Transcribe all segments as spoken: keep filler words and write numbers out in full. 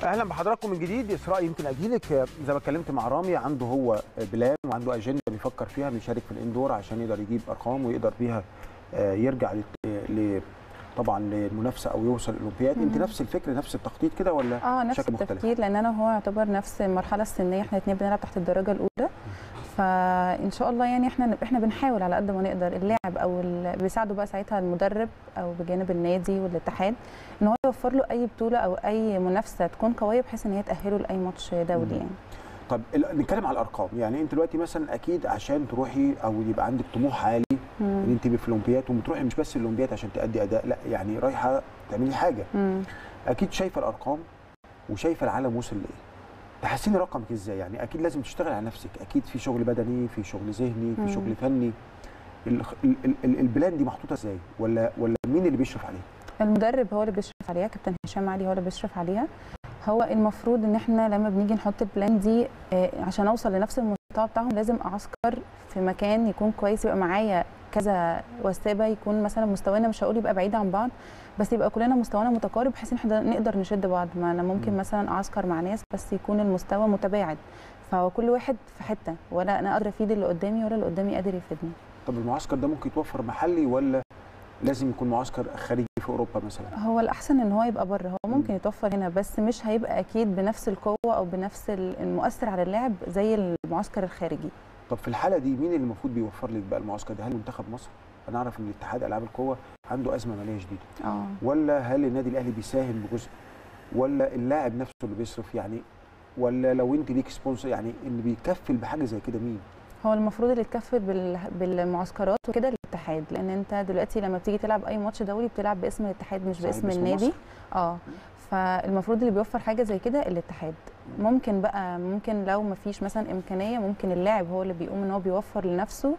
اهلا بحضراتكم من جديد. اسراء، يمكن اجيلك زي ما اتكلمت مع رامي، عنده هو بلان وعنده اجنده بيفكر فيها، بيشارك في الاندور عشان يقدر يجيب ارقام ويقدر بيها يرجع ل طبعا للمنافسه او يوصل الاولمبياد. انت نفس الفكر نفس التخطيط كده ولا اه نفس شكل مختلف؟ التفكير، لان انا وهو يعتبر نفس المرحله السنيه، احنا الاثنين بنلعب تحت الدرجه الاولى. فان شاء الله يعني احنا احنا بنحاول على قد ما نقدر اللاعب او اللي بيساعده بقى ساعتها المدرب او بجانب النادي والاتحاد ان هو يوفر له اي بطوله او اي منافسه تكون قويه بحيث ان هي تاهله لاي ماتش دولي يعني. طب نتكلم على الارقام. يعني انت دلوقتي مثلا اكيد عشان تروحي او يبقى عندك طموح عالي ان انت تبقي في الاولمبياد، وبتروحي مش بس الاولمبياد عشان تأدي اداء، لا يعني رايحه تعملي حاجه. مم. اكيد شايفه الارقام وشايفه العالم وصل لايه. تحسيني رقمك ازاي؟ يعني اكيد لازم تشتغل على نفسك، اكيد في شغل بدني، في شغل ذهني، في مم. شغل فني. البلان دي محطوطه ازاي؟ ولا ولا مين اللي بيشرف عليها؟ المدرب هو اللي بيشرف عليها، كابتن هشام علي هو اللي بيشرف عليها. هو المفروض ان احنا لما بنيجي نحط البلان دي عشان اوصل لنفس المستوى بتاعهم لازم اعسكر في مكان يكون كويس، يبقى معايا كذا وسابه، يكون مثلا مستوانا مش هقول يبقى بعيد عن بعض، بس يبقى كلنا مستوانا متقارب بحيث ان احنا نقدر نشد بعض. ما انا ممكن م. مثلا اعسكر مع ناس بس يكون المستوى متباعد، فهو كل واحد في حته، ولا انا قادره افيد اللي قدامي ولا اللي قدامي قادر يفيدني. طب المعسكر ده ممكن يتوفر محلي ولا لازم يكون معسكر خارجي في اوروبا مثلا؟ هو الاحسن ان هو يبقى بره، هو ممكن يتوفر هنا بس مش هيبقى اكيد بنفس القوه او بنفس المؤثر على اللاعب زي المعسكر الخارجي. طب في الحاله دي مين اللي المفروض بيوفر لك بقى المعسكر ده؟ هل منتخب مصر؟ انا اعرف ان الاتحاد العاب القوه عنده ازمه ماليه شديده. اه ولا هل النادي الاهلي بيساهم بجزء؟ ولا اللاعب نفسه اللي بيصرف يعني؟ ولا لو انت ليك سبونسر يعني اللي بيكفل بحاجه زي كده مين؟ هو المفروض اللي يتكفل بالمعسكرات وكده الاتحاد، لان انت دلوقتي لما بتيجي تلعب اي ماتش دولي بتلعب باسم الاتحاد مش باسم النادي. اه فالمفروض اللي بيوفر حاجه زي كده الاتحاد. ممكن بقى ممكن لو ما فيش مثلا امكانيه ممكن اللاعب هو اللي بيقوم ان هو بيوفر لنفسه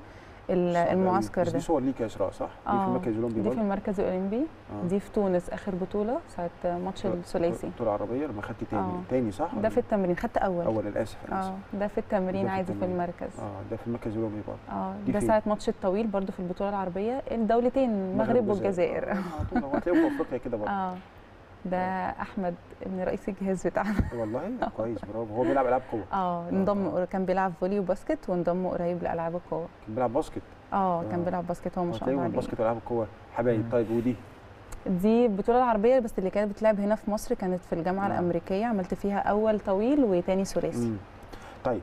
المعسكر ده. دي صور ليك يا اسراء صح؟ دي في المركز الاولمبي. دي في المركز الاولمبي. آه. دي في تونس اخر بطوله ساعه ماتش الثلاثي. البطوله العربيه لما خدت تاني. آه. تاني صح؟ ده في التمرين خدت اول. اول انا اسف انا اسف. اه ده في التمرين عادي في المركز. اه ده في المركز الاولمبي برضه. اه ده ساعه ماتش الطويل برضه في البطوله العربيه، الدولتين المغرب والجزائر. اه طول هو هتلاقيهم في افريقيا كده برضه. اه ده احمد ابن رئيس الجهاز بتاعنا. والله كويس برافو. هو بيلعب العاب قوه. اه انضم كان بيلعب فولي وباسكت وانضم قريب لالعاب القوه. كان بيلعب باسكت. اه كان بيلعب باسكت هو ما شاء الله عليه. الباسكت والعاب القوه حبايب. طيب ودي؟ دي البطوله العربيه بس اللي كانت بتلعب هنا في مصر، كانت في الجامعه مم. الامريكيه، عملت فيها اول طويل وتاني ثلاثي. طيب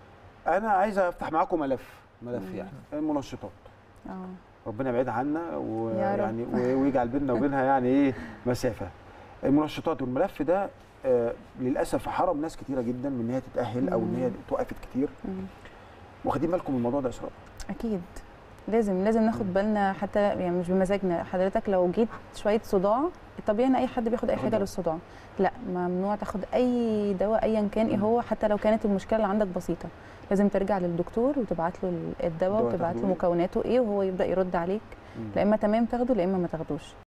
انا عايزه افتح معاكم ملف ملف مم. يعني المنشطات. اه ربنا يبعد عنا ويعني ويجعل بيننا وبينها يعني ايه مسافه. المنشطات والملف ده آه للاسف حرم ناس كتيره جدا من ان هي تتاهل او ان هي توقفت كتير. واخدين بالكم من الموضوع ده يا اسراء؟ اكيد لازم لازم ناخد بالنا، حتى يعني مش بمزاجنا. حضرتك لو جيت شويه صداع طبيعي ان اي حد بياخد اي حاجه للصداع، لا ممنوع تاخد اي دواء ايا كان ايه هو، حتى لو كانت المشكله اللي عندك بسيطه. لازم ترجع للدكتور وتبعت له الدواء وتبعت له مكوناته ايه وهو يبدا يرد عليك، لا اما تمام تاخده لا اما ما تاخدوش.